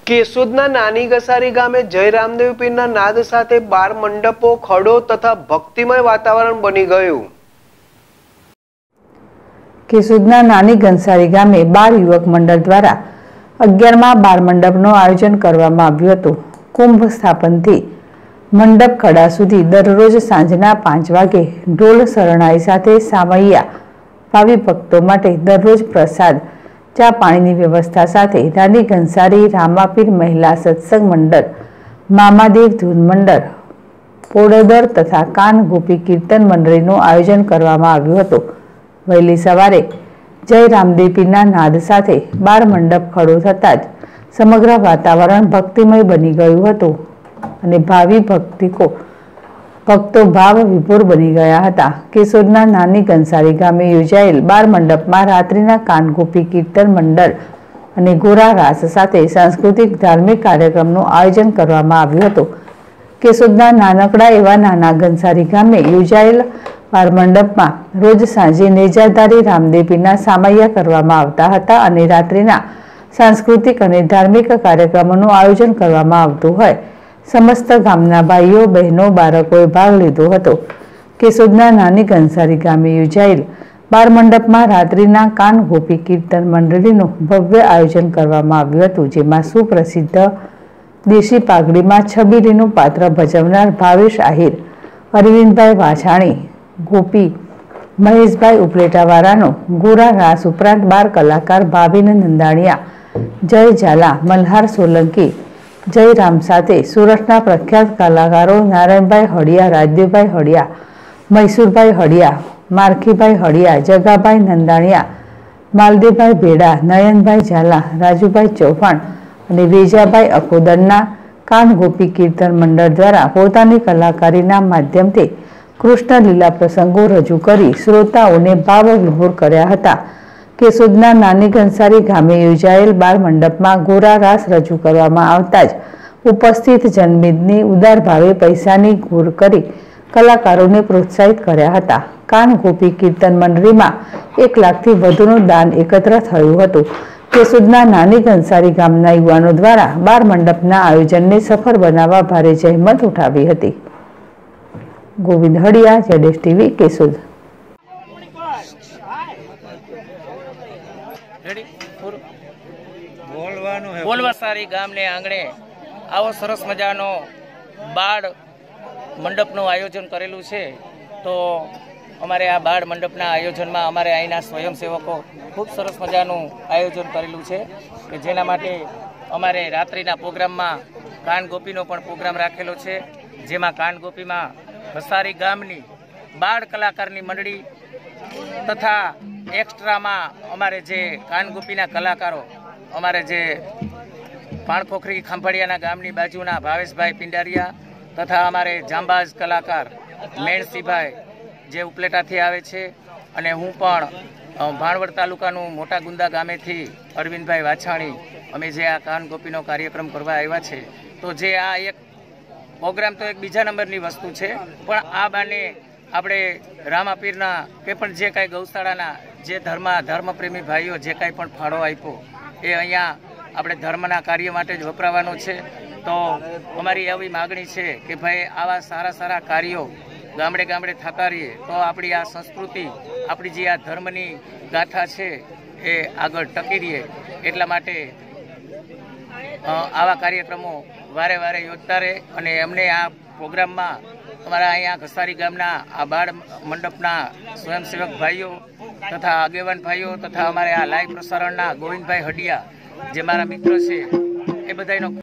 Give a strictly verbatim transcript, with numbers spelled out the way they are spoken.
કેશોદના નાની ગસારી ગામે જય રામદેવ પીરના નાદ સાથે બાર મંડપો, ખડો તથા ભક્તિમય વાતાવરણ બની ગયું। કેશોદના નાની ગંસારી ગામે બાર યુવક મંડળ દ્વારા અગિયારમાં બાર મંડપનું આયોજન કરવામાં આવ્યું હતું। કુંભ સ્થાપનથી મંડપ ખડા સુધી દરરોજ સાંજના પાંચ વાગે ઢોલ શરણાઈ સાથે સામૈયા ભાવિ ભક્તો માટે દરરોજ પ્રસાદ, ચા પાણીની વ્યવસ્થા સાથે નાની ગંસારી રામાપીર મહિલા સત્સંગ મંડળ, મામાદેવ ધૂન મંડળ, પોડોદર તથા કાન ગોપી કીર્તન મંડળીનું આયોજન કરવામાં આવ્યું હતું। વહેલી સવારે જય રામદેવ પીરના નાદ સાથે બાર મંડપ ખડો થતાં જ સમગ્ર વાતાવરણ ભક્તિમય બની ગયું હતું અને ભાવિ ભક્તિકો ભક્તો ભાવ વિભોર બની ગયા હતા। કેશોદના નાની ગંસારી ગામે યોજાયેલ બાર મંડપમાં રાત્રિના કાન ગોપી કીર્તન મંડળ અને ગોરા રાસ સાથે સાંસ્કૃતિક ધાર્મિક કાર્યક્રમનું આયોજન કરવામાં આવ્યું હતું। કેશોદના નાનકડા એવા નાના ગંસારી ગામે યોજાયેલ બાર મંડપમાં રોજ સાંજે નેજાધારી રામદેવ પીરના સામૈયા કરવામાં આવતા હતા અને રાત્રિના સાંસ્કૃતિક અને ધાર્મિક કાર્યક્રમોનું આયોજન કરવામાં આવતું હોય સમસ્ત ગામના ભાઈઓ બહેનો બાળકોએ ભાગ લીધો હતો। કેશોદના નાની ગંસારી ગામે યોજાયેલ બાર મંડપમાં રાત્રિના કાન ગોપી કીર્તન મંડળીનું ભવ્ય આયોજન કરવામાં આવ્યું હતું, જેમાં સુપ્રસિદ્ધ દેશી પાઘડીમાં છબીલીનું પાત્ર ભજવનાર ભાવેશ આહિર, અરવિંદભાઈ વાછાણી, ગોપી મહેશભાઈ ઉપલેટાવાળાનો ગોરા રાસ ઉપરાંત બાર કલાકાર ભાવિન નંદાણીયા, જય ઝાલા, મલ્હાર સોલંકી, જય રામ સાથે સુરતના પ્રખ્યાત કલાકારો નારાયણભાઈ હળિયા, રાજદેવભાઈ હળિયા, મૈસુરભાઈ હળિયા, મારખીભાઈ હળિયા, જગાભાઈ નંદાણીયા, માલદેવભાઈ ભેડા, નયનભાઈ ઝાલા, રાજુભાઈ ચૌહાણ અને વેજાભાઈ અકોદરના કાન ગોપી કીર્તન મંડળ દ્વારા પોતાની કલાકારીના માધ્યમથી કૃષ્ણ લીલા પ્રસંગો રજૂ કરી શ્રોતાઓને ભાવ વિભોર કર્યા હતા। કેશોદના નાની ગંસારી ગામે યોજાયેલ બાર મંડપમાં ગોરા રાસ રજૂ કરવામાં આવતા જ ઉપસ્થિત જનમેદની ઉદાર ભાવે પૈસાની ઘોર કરી કલાકારોને પ્રોત્સાહિત કર્યા હતા। કાન ગોપી કીર્તન મંડળીમાં એક લાખથી વધુનું દાન એકત્ર થયું હતું। કેશોદના નાની ગંસારી ગામના યુવાનો દ્વારા બાર મંડપના આયોજનને સફળ બનાવવા ભારે જહેમત ઉઠાવી હતી। ગોવિંદ હળિયા, જેડેશ ટીવી, કેશોદ। બોલવાસારી ગામને આંગણે આવો સરસ મજાનો બાળ મંડપનું આયોજન કરેલું છે। તો અમારે આ બાળ મંડપના આયોજનમાં અમારે અહીંના સ્વયંસેવકો ખૂબ સરસ મજાનું આયોજન કરેલું છે કે જેના માટે અમારે રાત્રિના પ્રોગ્રામમાં કાન ગોપીનો પણ પ્રોગ્રામ રાખેલો છે, જેમાં કાન ગોપીમાં ગસારી ગામની બાળ કલાકારની મંડળી તથા એક્સ્ટ્રામાં અમારે જે કાન ગોપીના કલાકારો અમારે જે પાણપોખરી ખંભાળિયાના ગામની બાજુના ભાવેશભાઈ પિંડારિયા તથા અમારે જાંબાજ કલાકાર મેણસીભાઈ જે ઉપલેટાથી આવે છે અને હું પણ ભાણવડ તાલુકાનું મોટા ગુંદા ગામેથી અરવિંદભાઈ વાછાણી અમે જે આ કાન ગોપીનો કાર્યક્રમ કરવા આવ્યા છે। તો જે આ એક પ્રોગ્રામ તો એક બીજા નંબરની વસ્તુ છે, પણ આ બાને આપણે રામાપીરના કે પણ જે કાંઈ ગૌશાળાના જે ધર્મ ધર્મપ્રેમી ભાઈઓ જે કાંઈ પણ ફાળો આપ્યો એ અહીંયા આપણે ધર્મના કાર્ય માટે જ વપરાવાનો છે। તો અમારી એવી માગણી છે કે ભાઈ આવા સારા સારા કાર્યો ગામડે ગામડે થતા રહીએ તો આપણી આ સંસ્કૃતિ, આપણી જે આ ધર્મની ગાથા છે એ આગળ ટકી રહીએ। એટલા માટે આવા કાર્યક્રમો વારે વારે યોજતા રહે અને અમને આ પ્રોગ્રામમાં અમારા અહીંયા ગસારી ગામના આ બાળ મંડપના સ્વયંસેવક ભાઈઓ તથા આગેવાન ભાઈઓ તથા અમારે આ લાઈવ પ્રસારણના ગોવિંદભાઈ હડિયા જે મારા મિત્ર છે એ બધાનો